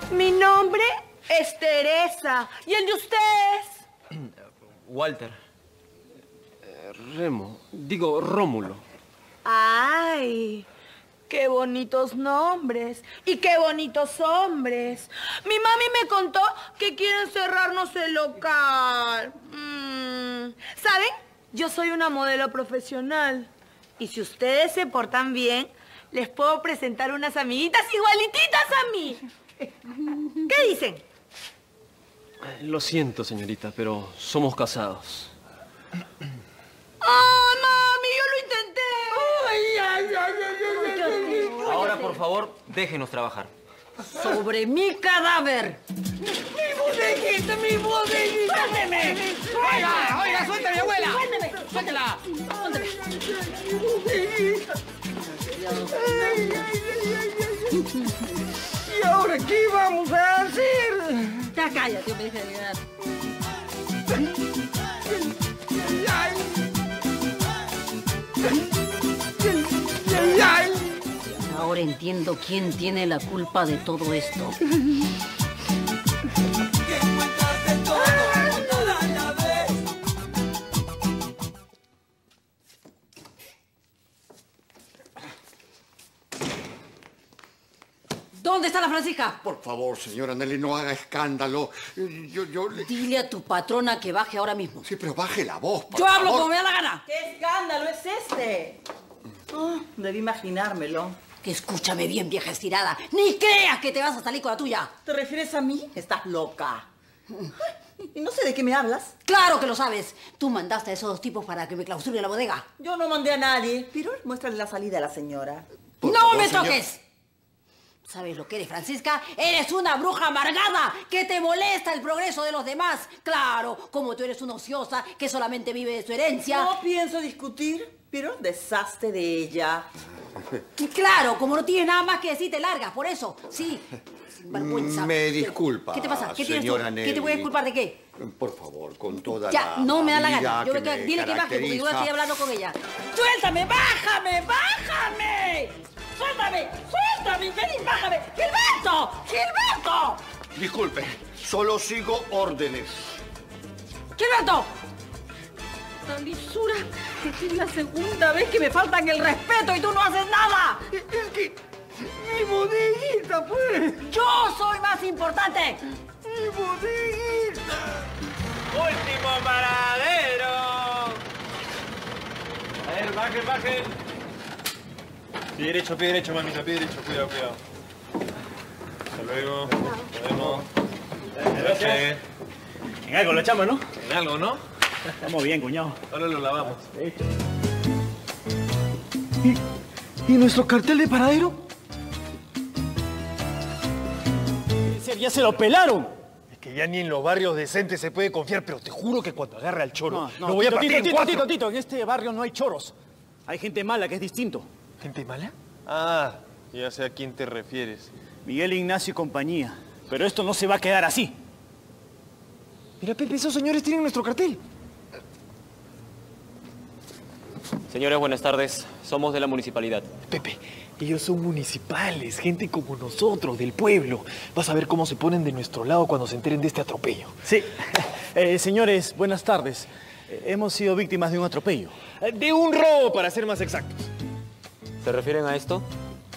Mi nombre es Teresa. ¿Y el de ustedes? Walter. Rómulo. ¡Ay! ¡Qué bonitos nombres! ¡Y qué bonitos hombres! Mi mami me contó que quieren cerrarnos el local. ¿Saben? Yo soy una modelo profesional. Y si ustedes se portan bien, les puedo presentar unas amiguitas igualititas a mí. ¿Qué dicen? Lo siento, señorita, pero somos casados. ¡Ay, mami! ¡Yo lo intenté! Ahora, por favor, déjenos trabajar. ¡Sobre mi cadáver! ¡Mi bodeguita, mi bodeguita! ¡Suélteme! Oiga, suéltame, abuela. ¡Suélteme! Suéltela. ¡Suélteme! ¿Y ahora qué vamos a hacer? Ya cállate, me deja de llorar. Ahora entiendo quién tiene la culpa de todo esto. ¿Dónde está la Francisca? Por favor, señora Nelly, no haga escándalo. Dile a tu patrona que baje ahora mismo. Sí, pero baje la voz, por Yo hablo favor. como me da la gana. ¿Qué escándalo es este? Oh, debí imaginármelo. Que escúchame bien, vieja estirada. Ni creas que te vas a salir con la tuya. ¿Te refieres a mí? Estás loca. Ay, y no sé de qué me hablas. Claro que lo sabes. Tú mandaste a esos dos tipos para que me clausuren la bodega. Yo no mandé a nadie. Pero muéstrale la salida a la señora. Por ¡No favor, me señor. toques! ¿Sabes lo que eres, Francisca? Eres una bruja amargada que te molesta el progreso de los demás. Claro, como tú eres una ociosa que solamente vive de su herencia. No pienso discutir, pero deshazte de ella. Y claro, como no tienes nada más que decir, te largas. Por eso, sí. Vergüenza. Me disculpa, ¿Qué te pasa? ¿Qué tienes tú? señora ¿Qué te voy a Nelly. disculpar de qué? Por favor, con toda Ya, la no me da la amabilidad gana. Yo que me quedo, me dile que baje, porque yo estoy hablando con ella. ¡Suéltame! ¡Bájame! ¡Bájame! ¡Suéltame! ¡Suéltame! ¡Infeliz! ¡Bájame! ¡Gilberto! ¡Gilberto! Disculpe, solo sigo órdenes. ¡Gilberto! La lisura. Es la segunda vez que me faltan el respeto y tú no haces nada. Es que... ¡Mi bodeguita, pues! ¡Yo soy más importante! ¡Mi bodeguita! ¡Último paradero! A ver, bajen, bajen. Pie derecho, mamita, pie derecho. Cuidado, cuidado. Hasta luego. Nos vemos. Gracias. En algo lo echamos, ¿no? En algo, ¿no? Estamos bien, cuñado. Ahora lo lavamos. ¿Y nuestro cartel de paradero? Ya se lo pelaron. Es que ya ni en los barrios decentes se puede confiar, pero te juro que cuando agarre al choro, No, lo voy a partir en cuatro. Tito, en este barrio no hay choros. Hay gente mala que es distinto. ¿Gente mala? Ah, ya sé a quién te refieres. Miguel Ignacio y compañía. Pero esto no se va a quedar así. Mira, Pepe, esos señores tienen nuestro cartel. Señores, buenas tardes. Somos de la municipalidad. Pepe, ellos son municipales, gente como nosotros, del pueblo. Vas a ver cómo se ponen de nuestro lado cuando se enteren de este atropello. Sí. Señores, buenas tardes. Hemos sido víctimas de un atropello. De un robo, para ser más exactos. ¿Se refieren a esto?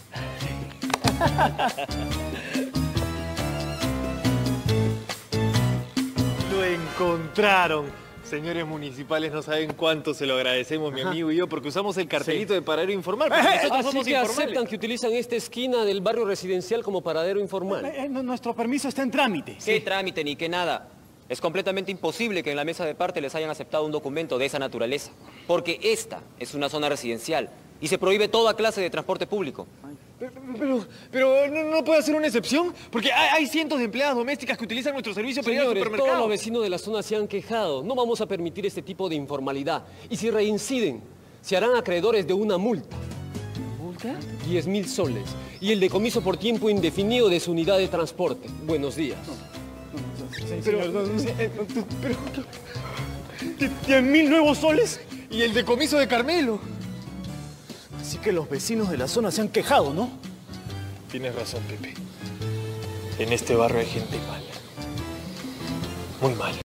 Lo encontraron. Señores municipales, no saben cuánto se lo agradecemos, mi amigo y yo, porque usamos el cartelito de paradero informal. Porque nosotros Así somos que informales. aceptan que utilizan esta esquina del barrio residencial como paradero informal. Nuestro permiso está en trámite. ¿Qué trámite ni qué nada? Es completamente imposible que en la mesa de parte les hayan aceptado un documento de esa naturaleza, porque esta es una zona residencial y se prohíbe toda clase de transporte público. Pero no puede hacer una excepción, porque hay cientos de empleadas domésticas que utilizan nuestro servicio para ir al Señores, supermercado. todos los vecinos de la zona se han quejado. No vamos a permitir este tipo de informalidad. Y si reinciden, se harán acreedores de una multa. ¿Multa? 10.000 soles. Y el decomiso por tiempo indefinido de su unidad de transporte. Buenos días. Pero 10.000 nuevos soles y el decomiso de Carmelo. Así que los vecinos de la zona se han quejado, ¿no? Tienes razón, Pepe. En este barrio hay gente mala. Muy mala.